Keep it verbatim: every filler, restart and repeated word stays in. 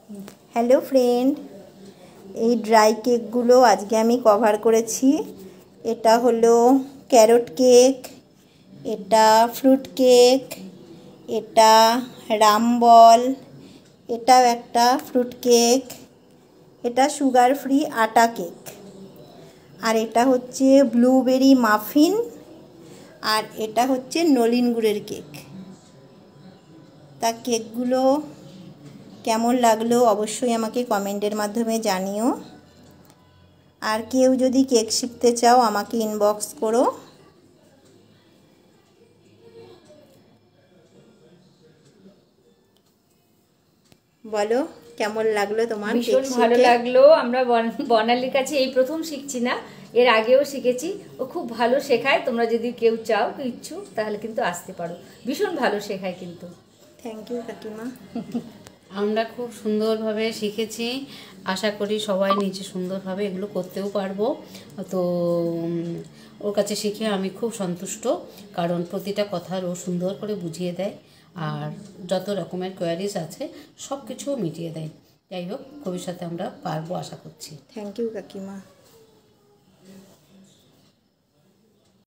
Hello friend, এই dry কেকগুলো আজকে আমি কভার করেছি। এটা হলো ক্যারট কেক, এটা ফ্রুট কেক, এটা রামবল, এটাও একটা ফ্রুট কেক, এটা সুগার ফ্রি আটা কেক, আর এটা হচ্ছে ব্লুবেরি মাফিন, আর এটা হচ্ছে নলিন গুড়ের কেক। তা কেকগুলো কেমন লাগলো অবশ্যই আমাকে কমেন্টের মাধ্যমে জানিও। আর কেউ যদি কেক শিখতে চাও আমাকে ইনবক্স করো। বলো কেমন লাগলো তোমার? ভীষণ ভালো লাগলো। আমরা বর্ণালীর কাছে এই প্রথম শিখছি না, এর আগেও শিখেছি। ও খুব ভালো শেখায়। তোমরা যদি কেউ চাও ইচ্ছুক তাহলে কিন্তু আসতে পারো, ভীষণ ভালো শেখায় কিন্তু। থ্যাংক ইউ কাকিমা। আমরা খুব সুন্দরভাবে শিখেছি, আশা করি সবাই নিজে সুন্দরভাবে এগুলো করতেও পারবো। তো ওর কাছে শিখে আমি খুব সন্তুষ্ট, কারণ প্রতিটা কথার ও সুন্দর করে বুঝিয়ে দেয়, আর যত রকমের কোয়ারিজ আছে সব কিছুও মিটিয়ে দেয়। যাই হোক, ভবিষ্যতে আমরা পারবো আশা করছি। থ্যাংক ইউ কাকিমা।